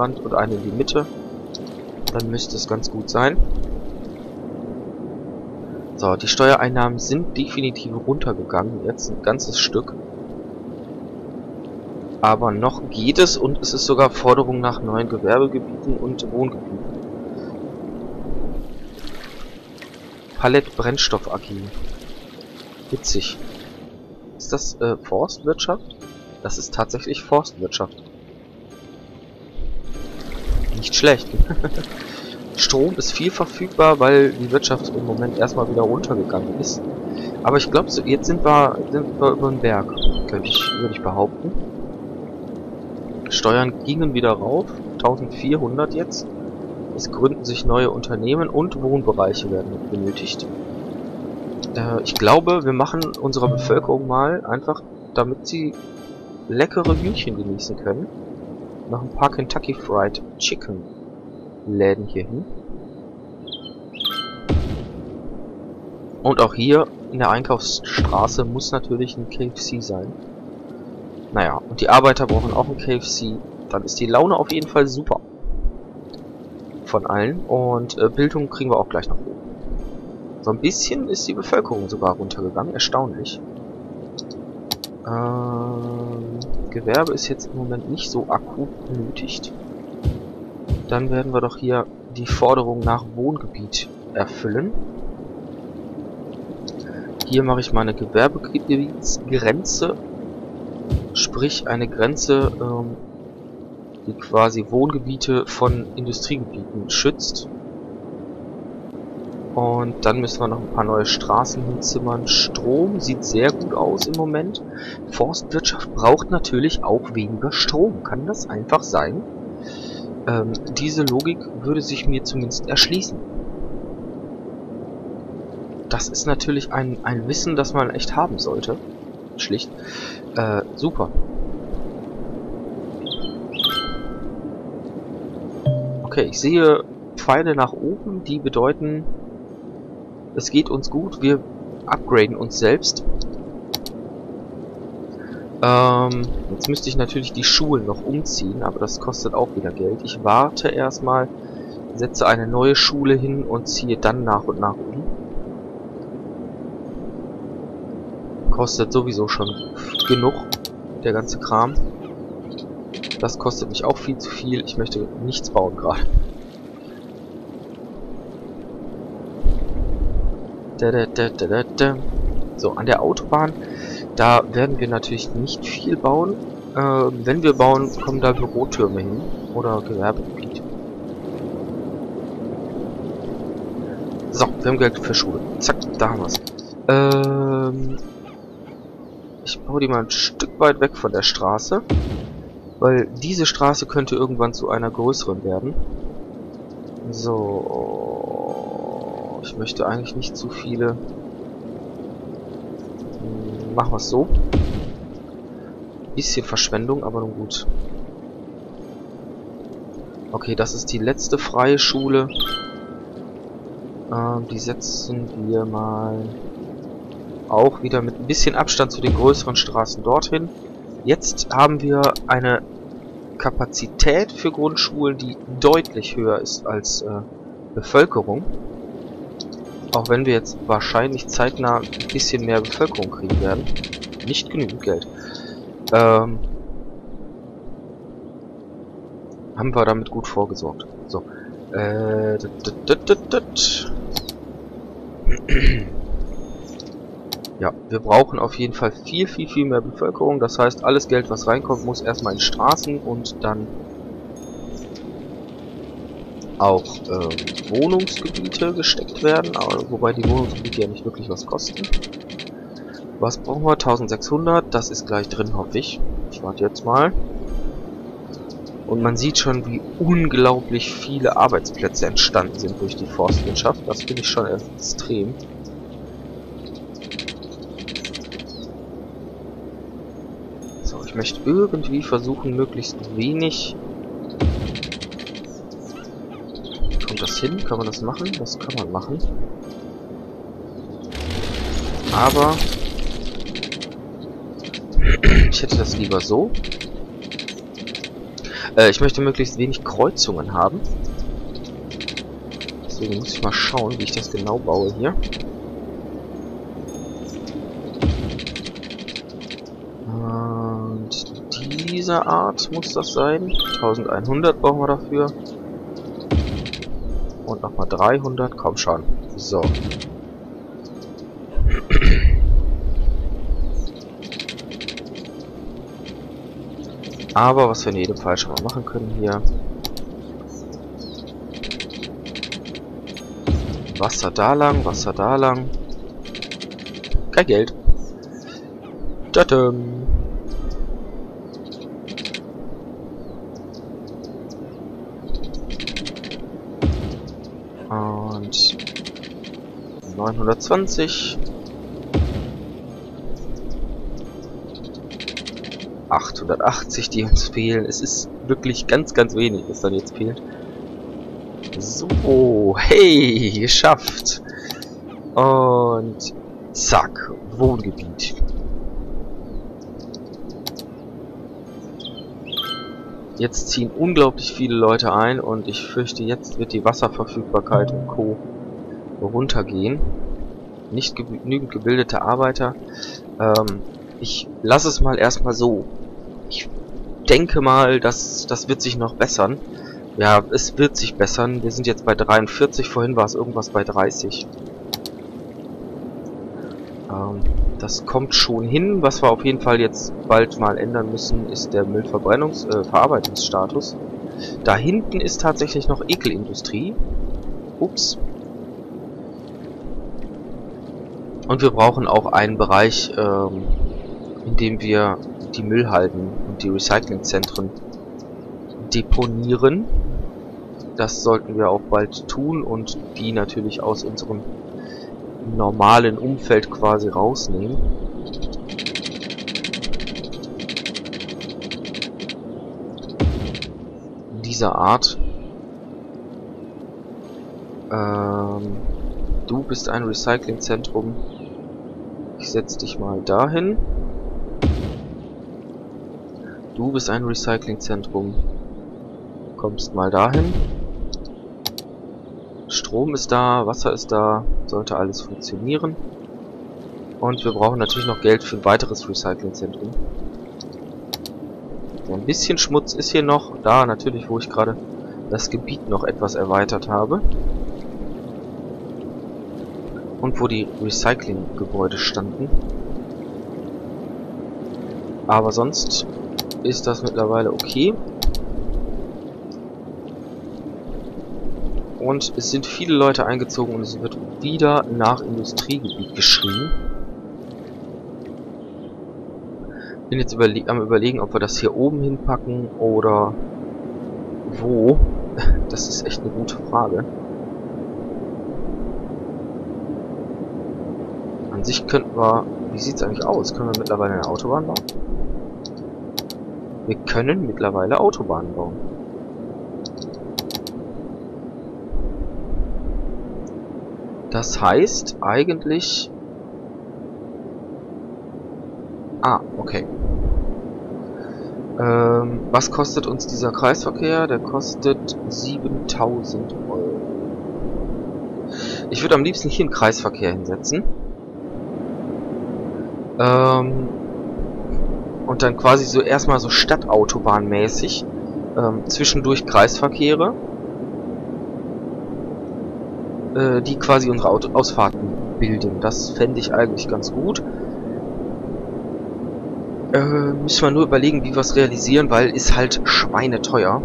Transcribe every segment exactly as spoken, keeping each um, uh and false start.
Wand und eine in die Mitte. Dann müsste es ganz gut sein. So, die Steuereinnahmen sind definitiv runtergegangen. Jetzt ein ganzes Stück. Aber noch geht es und es ist sogar Forderung nach neuen Gewerbegebieten und Wohngebieten. Palett Brennstoff A G. Witzig. Ist das äh, Forstwirtschaft? Das ist tatsächlich Forstwirtschaft. Nicht schlecht. Strom ist viel verfügbar, weil die Wirtschaft im Moment erstmal wieder runtergegangen ist. Aber ich glaube, so, jetzt sind wir, sind wir über den Berg, könnte ich, würde ich behaupten. Steuern gingen wieder rauf, eintausendvierhundert jetzt. Es gründen sich neue Unternehmen und Wohnbereiche werden benötigt. Äh, ich glaube, wir machen unserer Bevölkerung mal einfach, damit sie leckere Hühnchen genießen können, noch ein paar Kentucky Fried Chicken Läden hier hin. Und auch hier in der Einkaufsstraße muss natürlich ein K F C sein. Naja, und die Arbeiter brauchen auch ein K F C. Dann ist die Laune auf jeden Fall super. Von allen. Und äh, Bildung kriegen wir auch gleich noch hoch. So ein bisschen ist die Bevölkerung sogar runtergegangen. Erstaunlich. Ähm, Gewerbe ist jetzt im Moment nicht so akut benötigt. Dann werden wir doch hier die Forderung nach Wohngebiet erfüllen. Hier mache ich mal eine Gewerbegebietsgrenze. Sprich eine Grenze, ähm, die quasi Wohngebiete von Industriegebieten schützt. Und dann müssen wir noch ein paar neue Straßen hinzimmern. Strom sieht sehr gut aus im Moment. Forstwirtschaft braucht natürlich auch weniger Strom. Kann das einfach sein? Ähm, diese Logik würde sich mir zumindest erschließen. Das ist natürlich ein, ein Wissen, das man echt haben sollte. Schlicht. Äh, super. Okay, ich sehe Pfeile nach oben, die bedeuten, es geht uns gut, wir upgraden uns selbst. Ähm, jetzt müsste ich natürlich die Schulen noch umziehen, aber das kostet auch wieder Geld. Ich warte erstmal, setze eine neue Schule hin und ziehe dann nach und nach um. Kostet sowieso schon genug, der ganze Kram. Das kostet mich auch viel zu viel. Ich möchte nichts bauen gerade. Da, da, da, da, da, da. So, an der Autobahn, da werden wir natürlich nicht viel bauen. Äh, wenn wir bauen, kommen da Bürotürme hin oder Gewerbegebiet. So, wir haben Geld für Schule. Zack, da haben wir es. Ähm, ich baue die mal ein Stück weit weg von der Straße, weil diese Straße könnte irgendwann zu einer größeren werden. So, ich möchte eigentlich nicht zu viele. Machen wir es so. Bisschen Verschwendung, aber nun gut. Okay, das ist die letzte freie Schule. Ähm, die setzen wir mal auch wieder mit ein bisschen Abstand zu den größeren Straßen dorthin. Jetzt haben wir eine Kapazität für Grundschulen, die deutlich höher ist als äh, Bevölkerung. Auch wenn wir jetzt wahrscheinlich zeitnah ein bisschen mehr Bevölkerung kriegen werden. Nicht genügend Geld. Ähm, haben wir damit gut vorgesorgt. So. Äh, dit, dit, dit, dit, dit. Ja, wir brauchen auf jeden Fall viel, viel, viel mehr Bevölkerung. Das heißt, alles Geld, was reinkommt, muss erstmal in Straßen und dann auch äh, Wohnungsgebiete gesteckt werden. Aber, wobei die Wohnungsgebiete ja nicht wirklich was kosten. Was brauchen wir? eintausendsechshundert. Das ist gleich drin, hoffe ich. Ich warte jetzt mal. Und man sieht schon, wie unglaublich viele Arbeitsplätze entstanden sind durch die Forstwirtschaft. Das finde ich schon extrem. So, ich möchte irgendwie versuchen, möglichst wenig... Kommt das hin? Kann man das machen? Das kann man machen. Aber... ich hätte das lieber so. Äh, ich möchte möglichst wenig Kreuzungen haben. Deswegen muss ich mal schauen, wie ich das genau baue hier. Und dieser Art muss das sein. eintausendeinhundert brauchen wir dafür. Und nochmal dreihundert. Komm schon. So. Aber was wir in jedem Fall schon mal machen können hier. Wasser da lang, Wasser da lang. Kein Geld. Tadam. Und neunhundertzwanzig. achthundertachtzig, die uns fehlen. Es ist wirklich ganz, ganz wenig, was dann jetzt fehlt. So, hey, geschafft. Und zack, Wohngebiet. Jetzt ziehen unglaublich viele Leute ein und ich fürchte, jetzt wird die Wasserverfügbarkeit und Co. runtergehen. Nicht genügend gebildete Arbeiter. Ähm, ich lasse es mal erstmal so. Ich denke mal, dass das wird sich noch bessern. Ja, es wird sich bessern. Wir sind jetzt bei dreiundvierzig. Vorhin war es irgendwas bei dreißig. Ähm, das kommt schon hin. Was wir auf jeden Fall jetzt bald mal ändern müssen, ist der Müllverbrennungs-, äh, Verarbeitungsstatus. Da hinten ist tatsächlich noch Ekelindustrie. Ups. Und wir brauchen auch einen Bereich, ähm, in dem wir die Müllhalden und die Recyclingzentren deponieren. Das sollten wir auch bald tun und die natürlich aus unserem normalen Umfeld quasi rausnehmen. Dieser Art. Ähm, du bist ein Recyclingzentrum. Ich setze dich mal dahin. Du bist ein Recyclingzentrum. Kommst mal dahin. Strom ist da, Wasser ist da, sollte alles funktionieren. Und wir brauchen natürlich noch Geld für ein weiteres Recyclingzentrum. So, ein bisschen Schmutz ist hier noch. Da natürlich, wo ich gerade das Gebiet noch etwas erweitert habe. Und wo die Recyclinggebäude standen. Aber sonst ist das mittlerweile okay. Und es sind viele Leute eingezogen und es wird wieder nach Industriegebiet geschrien. Bin jetzt überle am überlegen, ob wir das hier oben hinpacken oder wo. Das ist echt eine gute Frage. An sich könnten wir... Wie sieht es eigentlich aus? Können wir mittlerweile eine Autobahn bauen? Wir können mittlerweile Autobahnen bauen. Das heißt eigentlich... Ah, okay. Ähm, was kostet uns dieser Kreisverkehr? Der kostet siebentausend Euro. Ich würde am liebsten hier einen Kreisverkehr hinsetzen. Ähm, und dann quasi so erstmal so Stadtautobahnmäßig ähm, zwischendurch Kreisverkehre, äh, die quasi unsere Auto Ausfahrten bilden. Das fände ich eigentlich ganz gut. Äh, müssen wir nur überlegen, wie wir es realisieren, weil ist halt schweineteuer.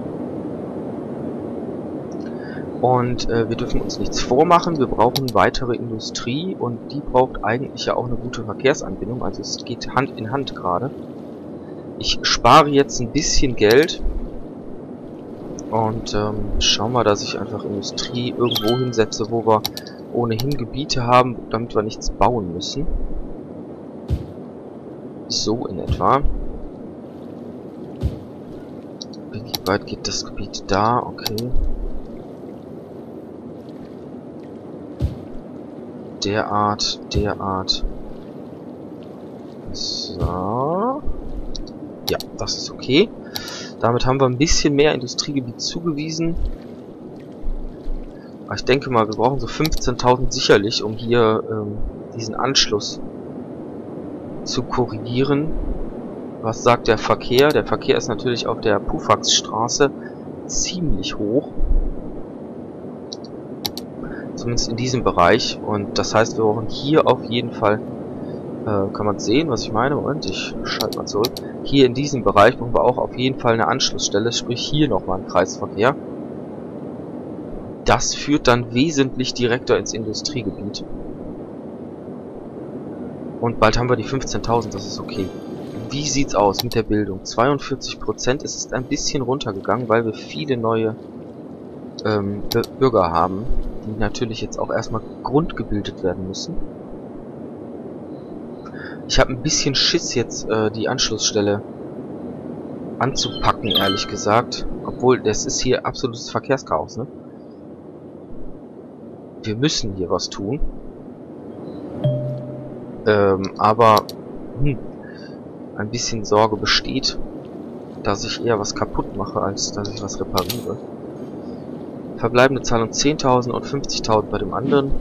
Und äh, wir dürfen uns nichts vormachen, wir brauchen weitere Industrie und die braucht eigentlich ja auch eine gute Verkehrsanbindung, also es geht Hand in Hand gerade. Ich spare jetzt ein bisschen Geld und ähm, schau mal, dass ich einfach Industrie irgendwo hinsetze, wo wir ohnehin Gebiete haben, damit wir nichts bauen müssen. So in etwa. Wie weit geht das Gebiet da? Okay. Derart, derart. So. Ja, das ist okay. Damit haben wir ein bisschen mehr Industriegebiet zugewiesen. Aber ich denke mal, wir brauchen so fünfzehntausend sicherlich, um hier ähm, diesen Anschluss zu korrigieren. Was sagt der Verkehr? Der Verkehr ist natürlich auf der Pufax-Straße ziemlich hoch. Zumindest in diesem Bereich. Und das heißt, wir brauchen hier auf jeden Fall, äh, kann man sehen, was ich meine? Moment, ich schalte mal zurück. Hier in diesem Bereich brauchen wir auch auf jeden Fall eine Anschlussstelle, sprich hier nochmal ein Kreisverkehr. Das führt dann wesentlich direkter ins Industriegebiet. Und bald haben wir die fünfzehntausend, das ist okay. Wie sieht's aus mit der Bildung? zweiundvierzig Prozent, es ist ein bisschen runtergegangen, weil wir viele neue ähm, Bürger haben, die natürlich jetzt auch erstmal grundgebildet werden müssen. Ich habe ein bisschen Schiss jetzt, äh, die Anschlussstelle anzupacken, ehrlich gesagt. Obwohl, das ist hier absolutes Verkehrschaos, ne? Wir müssen hier was tun. Ähm, aber, hm, ein bisschen Sorge besteht, dass ich eher was kaputt mache, als dass ich was repariere. Verbleibende Zahlung zehntausend und fünfzigtausend bei dem anderen.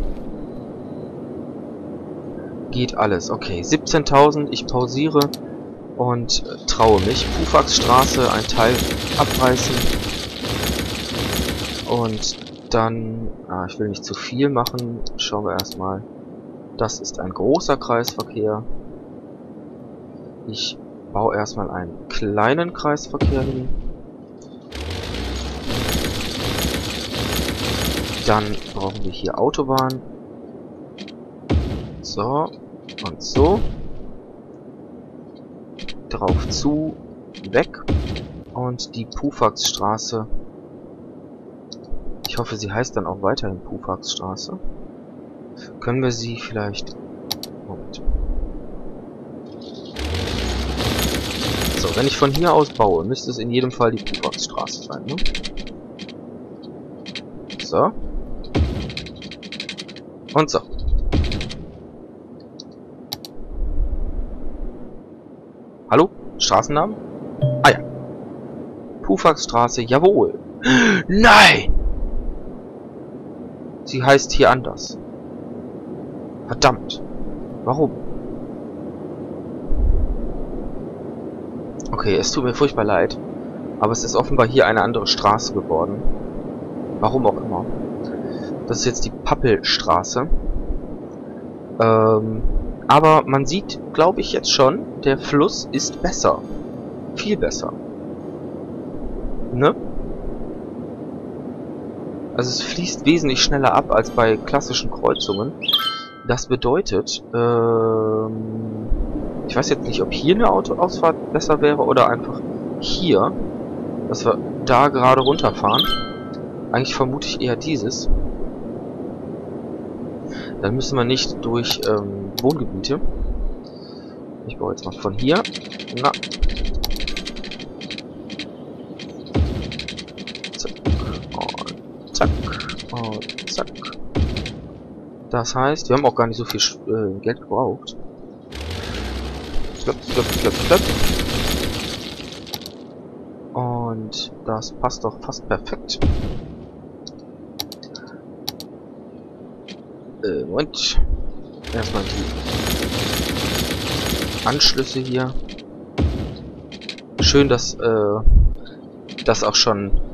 Geht alles. Okay, siebzehntausend, ich pausiere und äh, traue mich. Pufax-Straße, ein Teil abreißen. Und dann, ah, ich will nicht zu viel machen, schauen wir erstmal. Das ist ein großer Kreisverkehr. Ich baue erstmal einen kleinen Kreisverkehr hin. Dann brauchen wir hier Autobahn. So. Und so. Drauf zu. Weg. Und die Pufax-Straße. Ich hoffe, sie heißt dann auch weiterhin Pufax-Straße. Können wir sie vielleicht... Moment. So, wenn ich von hier aus baue, müsste es in jedem Fall die Pufax-Straße sein, ne? So. Und so. Hallo? Straßennamen? Ah ja. Pufax-Straße, jawohl. Nein! Sie heißt hier anders. Verdammt. Warum? Okay, es tut mir furchtbar leid. Aber es ist offenbar hier eine andere Straße geworden. Warum auch immer. Das ist jetzt die Pappelstraße. Ähm, aber man sieht, glaube ich, jetzt schon, der Fluss ist besser. Viel besser. Ne? Also es fließt wesentlich schneller ab als bei klassischen Kreuzungen. Das bedeutet, ähm, ich weiß jetzt nicht, ob hier eine Autoausfahrt besser wäre oder einfach hier, dass wir da gerade runterfahren. Eigentlich vermute ich eher dieses. Dann müssen wir nicht durch ähm, Wohngebiete. Ich baue jetzt mal von hier. Na. Zack. Und zack. Und zack. Das heißt, wir haben auch gar nicht so viel äh, Geld gebraucht. Flöpp, flöpp, flöpp, flöpp. Und das passt doch fast perfekt. Äh, Moment. Erstmal die Anschlüsse hier. Schön, dass äh, das auch schon